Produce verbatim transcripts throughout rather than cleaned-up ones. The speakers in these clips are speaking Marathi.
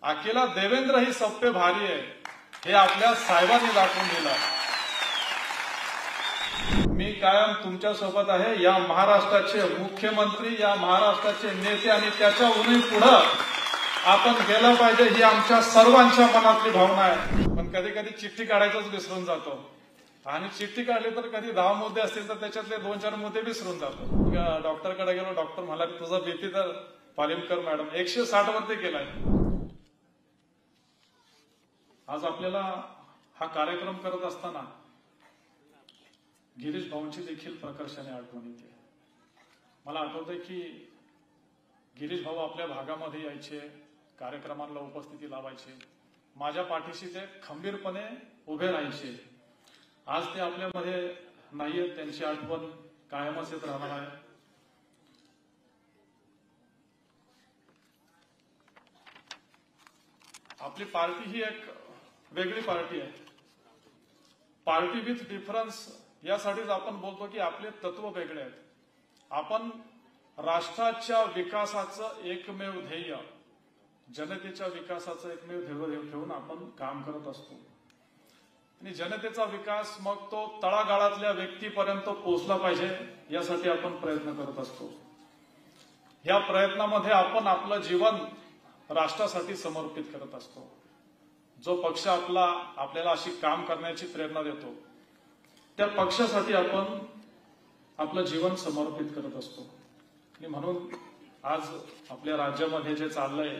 अकेला देवेंद्र ही सब पे भारी आहे हे आपल्या साहेबांनी दाखवून दिलं। मी कायम तुमच्या सोबत आहे। या महाराष्ट्राचे मुख्यमंत्री, या महाराष्ट्राचे नेते आणि त्याच्याहूनही पुढे आपण गेलं पाहिजे ही आमच्या सर्वांच्या मनातली भावना आहे। पण कधी कधी चिठ्ठी काढायचंच विसरून जातो आणि चिठ्ठी काढली तर कधी दहा मुद्दे असतील तर त्याच्यातले दोन चार मुद्दे विसरून जातो। डॉक्टरकडे गेलो, डॉक्टर म्हणाले तुझा बीपी तर पालिमकर मॅडम एकशे साठ वरती गेलाय। आज आपल्याला हा कार्यक्रम करत असताना गिरीश भाऊंची देखील प्रकर्षाने आठवण येते। मला आठवतंय की गिरीश भाऊ आपल्या भागामध्ये यायचे, कार्यक्रमांना उपस्थिती लावायचे, माझ्या पाठीशी ते खंबीरपणे उभे राहायचे। आज ते आपल्यामध्ये नाहीये, त्यांची आठवण कायमच येत राहणार आहे। आपली पार्टी ही एक वेगळी पार्टी आहे। पार्टी विथ डिफरन्स यासाठीच आपण बोलतो की आपले तत्व वेगळे आहेत। आपण राष्ट्राच्या विकासाचं एकमेव ध्येय, जनतेच्या विकासाचं एकमेव ध्येय ठेवून आपण काम करत असतो आणि जनतेचा विकास मग तो तळागाळातल्या व्यक्तीपर्यंत पोहोचला पाहिजे यासाठी आपण प्रयत्न करत असतो। या प्रयत्नामध्ये आपण आपलं जीवन राष्ट्रासाठी समर्पित करत असतो। जो पक्ष आपला आपल्याला अशी काम करण्याची प्रेरणा देतो त्या पक्षासाठी आपण आपलं जीवन समर्पित करत असतो। आणि म्हणून आज आपल्या राज्यामध्ये जे चाललंय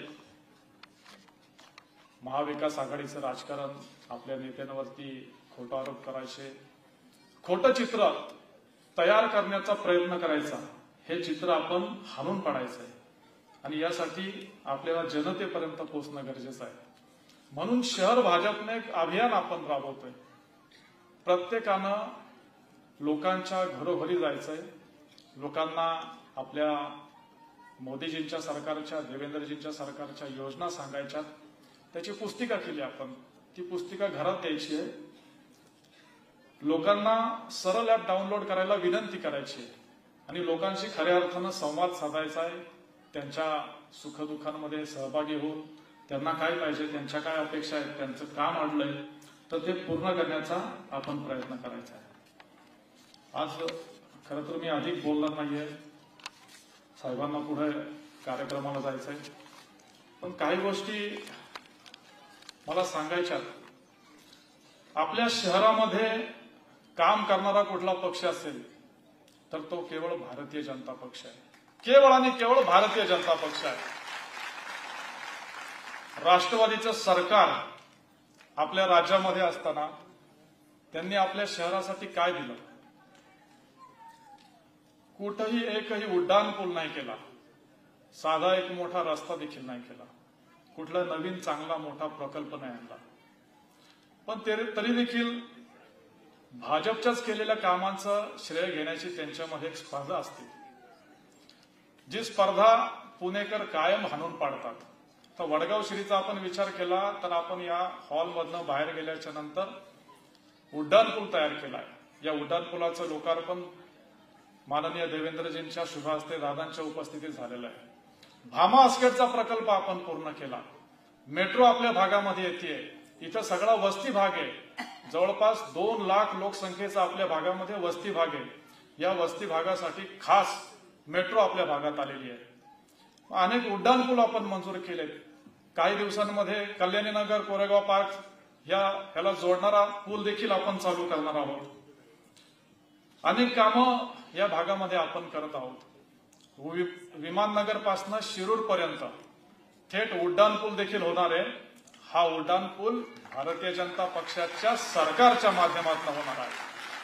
महाविकास आघाडीचं राजकारण, आपल्या नेत्यांवरती खोटा आरोप करायचे, खोटं चित्र तयार करण्याचा प्रयत्न करायचा, हे चित्र आपण हाणून पाडायचं आहे आणि यासाठी आपल्याला जनतेपर्यंत पोहोचणं गरजेचं आहे। म्हणून शहर भाजपने एक अभियान आपण राबवतोय। प्रत्येकानं लोकांच्या घरोघरी जायचंय, लोकांना आपल्या मोदीजींच्या सरकारच्या, देवेंद्रजींच्या सरकारच्या योजना सांगायच्या। त्याची पुस्तिका केली आपण, ती पुस्तिका घरात द्यायची आहे, लोकांना सरळ ऍप डाउनलोड करायला विनंती करायची आणि लोकांशी खऱ्या अर्थानं संवाद साधायचा आहे। त्यांच्या सुखदुःखांमध्ये सहभागी होऊन त्यांना काय पाहिजे, त्यांच्या काय अपेक्षा आहेत, त्यांचं काम अडलंय तर ते पूर्ण करण्याचा आपण प्रयत्न करायचा आहे। आज खरं तर मी अधिक बोलणार नाहीये, साहेबांना पुढे कार्यक्रमाला जायचंय, पण काही गोष्टी मला सांगायच्यात। आपल्या शहरामध्ये काम करणारा कुठला पक्ष असेल तर तो केवळ भारतीय जनता पक्ष आहे, केवळ आणि केवळ भारतीय जनता पक्ष आहे। राष्ट्रवादीचं सरकार आपल्या राज्यामध्ये असताना त्यांनी आपल्या शहरासाठी काय दिलं? कुठेही एकही उड्डाण पूल नाही केला, साधा एक मोठा रस्ता देखील नाही केला, कुठला नवीन चांगला मोठा प्रकल्प नाही आणला। पण तरी देखील भाजपच्याच केलेल्या कामांचं श्रेय घेण्याची त्यांच्यामध्ये एक स्पर्धा असते, जी स्पर्धा पुणेकर कायम हाणून पाडतात। तर वडगाव श्रीचा आपण विचार केला तर आपण या हॉलमधनं बाहेर गेल्याच्या नंतर उड्डाण पूल तयार केलाय। या उड्डाण पुलाचं लोकार्पण माननीय देवेंद्रजींच्या शुभ हस्ते दादांच्या उपस्थितीत झालेलं आहे। भामा आस्केटचा प्रकल्प आपण पूर्ण केला। मेट्रो आपल्या भागामध्ये येते, इथं सगळा वस्ती भाग आहे, जवळपास दोन लाख लोकसंख्येचा आपल्या भागामध्ये वस्ती भाग आहे। या वस्ती भागासाठी खास मेट्रो आपल्या भागात आलेली आहे। अनेक उड्डाण पूल आपण मंजूर केलेत। काही दिवसांमध्ये कल्याणी नगर कोरेगाव पार्क या ह्याला जोडणारा पूल देखील आपण चालू करणार आहोत। अनेक कामं या भागामध्ये आपण करत आहोत। विमाननगर पासून शिरूर पर्यंत थेट उड्डाण पूल देखील होणार आहे। हा उड्डाण पूल भारतीय जनता पक्षाच्या सरकारच्या माध्यमातून होणार आहे।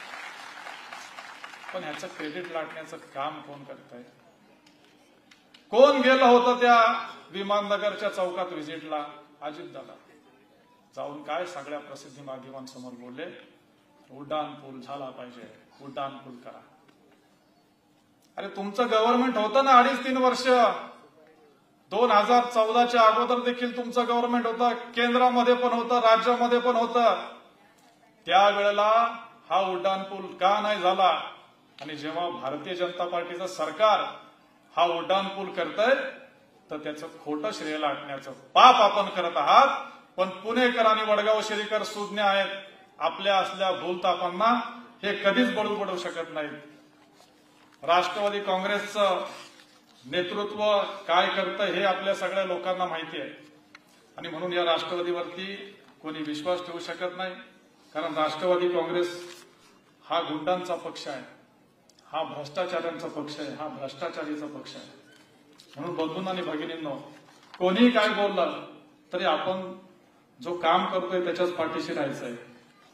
पण ह्याचं क्रेडिट लाटण्याचं काम कोण करत आहे? कोण गेलं होतं त्या विमाननगरच्या चौकात व्हिजिटला? अजितदादा जाऊन काय सगळ्या प्रसिद्धी माध्यमांसमोर बोलले, उड्डाण पूल झाला पाहिजे, उड्डाण पूल करा। अरे तुमचं गव्हर्नमेंट होतं ना अडीच तीन वर्ष, दोन हजार चौदाच्या अगोदर देखील तुमचं गव्हर्नमेंट होतं, केंद्रामध्ये पण होतं, राज्यामध्ये पण होतं। त्यावेळेला हा उड्डाण पूल का नाही झाला? आणि जेव्हा भारतीय जनता पार्टीचं सरकार हा उड्डाण पूल करतंय तर त्याचं खोटं श्रेय लाटण्याचं पाप आपण करत आहात. पण पुणेकर आणि वडगाव शरीकर सुज्ञ आहेत. आपल्या असल्या भूलतापांना हे कधीच बळू पडू शकत नाहीत. राष्ट्रवादी काँग्रेसचं नेतृत्व काय करतं हे आपल्या सगळ्या लोकांना माहिती आहे. आणि म्हणून या राष्ट्रवादीवरती कोणी विश्वास ठेवू शकत नाही. कारण राष्ट्रवादी काँग्रेस हा गुंडांचा पक्ष आहे, हा भ्रष्टाचाऱ्यांचा पक्ष आहे, हा भ्रष्टाचारीचा पक्ष आहे. म्हणून बंधूंना आणि भगिनींनो, कोणी काय बोललं तरी आपण जो काम करतोय त्याच्याच पाठीशी राहायचं आहे.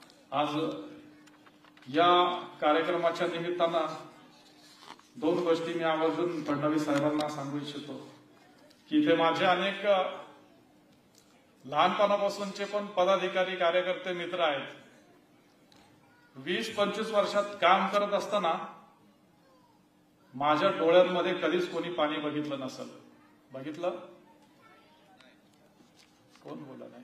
आज या कार्यक्रमाच्या निमित्तानं दोन गोष्टी मी आवर्जून फडणवीस साहेबांना सांगू इच्छितो की इथे माझे अनेक लहानपणापासूनचे पण पदाधिकारी कार्यकर्ते मित्र आहेत. वीस पंचवीस वर्षात काम करत असताना माझ्या डोळ्यांमध्ये कधीच कोणी पाणी बघितलं नसेल. बघितलं? कोण बोला नाही?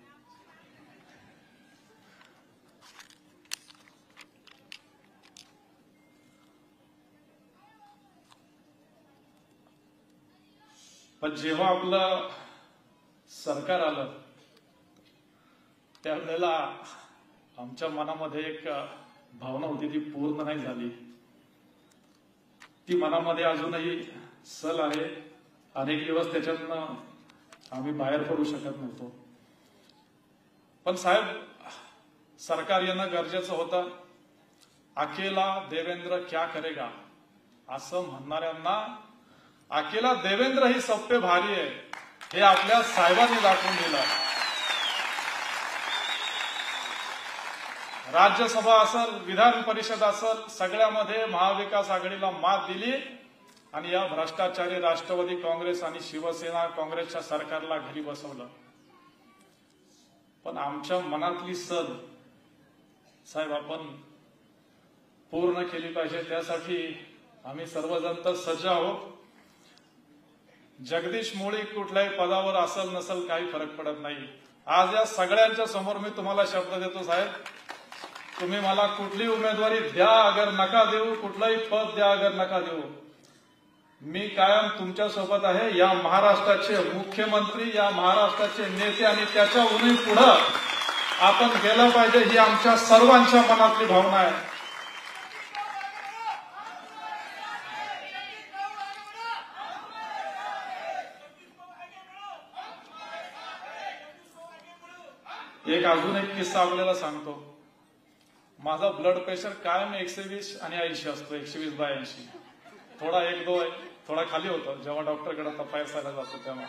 पण जेव्हा आपलं सरकार आलं त्यावेळेला आमच्या मनामध्ये एक भावना होती, ती पूर्ण नाही झाली. ती मनामध्ये अजूनही सल आहे. अनेक दिवस त्याच्यातनं आम्ही बाहेर पडू शकत नव्हतो. पण साहेब, सरकार येणं गरजेचं होतं. अकेला देवेंद्र क्या करेगा असं म्हणणाऱ्यांना अकेला देवेंद्र ही सब पे भारी आहे हे आपल्या साहेबांनी दाखवून दिलं. राज्यसभा असेल, विधान परिषद असेल, सगळ्यामध्ये महाविकास आघाडीला मात दिली आणि या भ्रष्टाचारी राष्ट्रवादी काँग्रेस आणि शिवसेना काँग्रेसच्या सरकारला घरी बसवलं. पण आमच्या मनातली सद साहेब आपण पूर्ण केली पाहिजे. त्यासाठी आम्ही सर्वजण तर सज्ज आहोत. जगदीश मुळी कुठल्याही पदावर असेल नसेल काही फरक पडत नाही. आज या सगळ्यांच्या समोर मी तुम्हाला शब्द देतो साहेब, तुम्ही मला कुठली उमेदवारी द्या अगर नका देऊ, कुठलाही पद द्या अगर नका देऊ, मी कायम तुमच्या सोबत आहे. या महाराष्ट्राचे मुख्यमंत्री, या महाराष्ट्राचे नेते आणि त्याच्याहूनही पुढे आपण गेलं पाहिजे ही आमच्या सर्वांच्या मनातली भावना आहे. एक अजून एक किस्सा आपल्याला सांगतो. माझा ब्लड प्रेशर कायम एकशे वीस आणि ऐंशी असतो, एकशे वीस बाय ऐंशी. थोडा एक दो थोडा खाली होतो जेव्हा डॉक्टरकडे तपासायला जातो तेव्हा.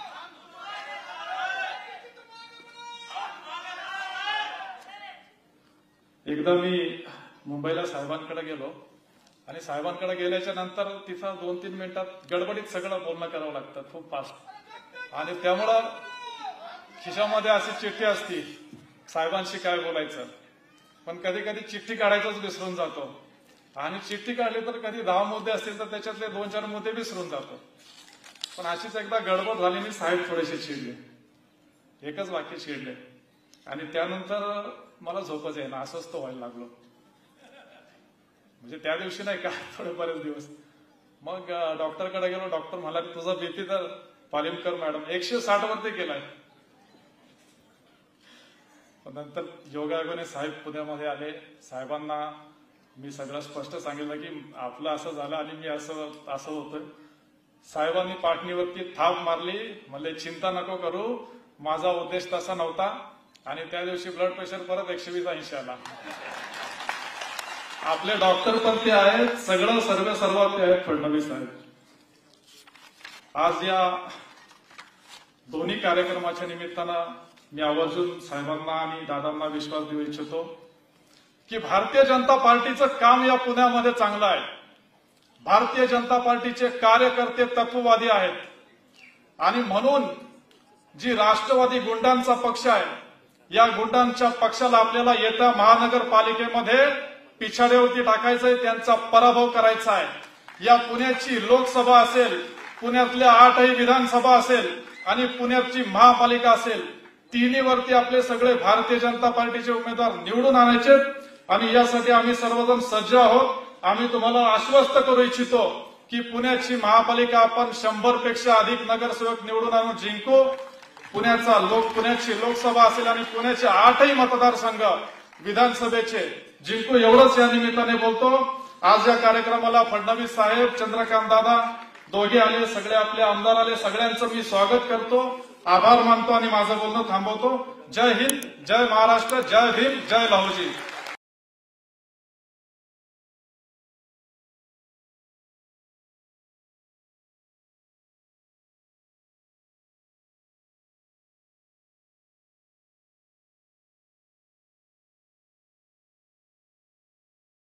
एकदा मी मुंबईला साहेबांकडे गेलो आणि साहेबांकडे गेल्याच्या नंतर तिथं दोन तीन मिनिटात गडबडीत सगळं बोलणं करावं लागतं, खूप फास्ट. आणि त्यामुळं खिशामध्ये अशी चिठ्ठी असती साहेबांशी काय बोलायचं, पण कधी कधी चिठ्ठी काढायचंच विसरून जातो. आणि चिठ्ठी काढली तर कधी दहा मुद्दे असतील तर त्याच्यातले दोन चार मुद्दे विसरून जातो. पण अशीच एकदा गडबड झाली आणि साहेब थोडेसे चिडले, एकच वाक्य चिडले. आणि त्यानंतर मला झोपच येईना, अस्वस्थ व्हायला लागलो. म्हणजे त्या दिवशी नाही का, थोडे बरेच दिवस. मग डॉक्टरकडे गेलो. डॉक्टर म्हणाले तुझा बीपी तर पालिमकर मॅडम एकशे साठ वरती गेलाय. नंतर योगायोगाने साहेब पुण्यामध्ये आले. साहेबांना मी सगळं स्पष्ट सांगितलं की आपलं असं झालं आणि मी असं असं होतोय. साहेबांनी पाठणीवरती थाप मारली, म्हणले चिंता नको करू, माझा उद्देश तसा नव्हता. आणि त्या दिवशी ब्लड प्रेशर परत एकशे वीस ऐंशी आला. आपले डॉक्टर पण ते आहेत, सगळं सर्व सर्व ते आहेत फडणवीस साहेब. आज या दोन्ही कार्यक्रमाच्या निमित्तानं मी आवर्जून साहेबांना आणि दादांना विश्वास देऊ इच्छितो की भारतीय जनता पार्टीचं काम या पुण्यामध्ये चांगलं आहे. भारतीय जनता पार्टीचे कार्यकर्ते तत्ववादी आहेत आणि म्हणून जी राष्ट्रवादी गुंडांचा पक्ष आहे, या गुंडांच्या पक्षाला आपल्याला येत्या महानगरपालिकेमध्ये पिछाड्यावरती टाकायचंय, त्यांचा पराभव करायचा आहे. या पुण्याची लोकसभा असेल, पुण्यातल्या आठही विधानसभा असेल आणि पुण्याची महापालिका असेल, तिन्हीवरती आपले सगळे भारतीय जनता पार्टीचे उमेदवार निवडून आणायचे. आणि यासाठी आम्ही सर्वजण सज्ज आहोत. आम्ही तुम्हाला आश्वस्त करू इच्छितो की पुण्याची महापालिका आपण शंभर पेक्षा अधिक नगरसेवक निवडून आणून जिंकू. पुण्याचा लोक पुण्याची लोकसभा असेल आणि पुण्याचे आठही मतदारसंघ विधानसभेचे जिंकू, एवढंच या निमित्ताने बोलतो. आज या कार्यक्रमाला फडणवीस साहेब, चंद्रकांत दादा दोघे आले, सगळे आपले आमदार आले, सगळ्यांचं मी स्वागत करतो, आभार मानतो आणि माझं बोलणं थांबवतो. जय हिंद, जय महाराष्ट्र, जय भीम, जय लहुजी.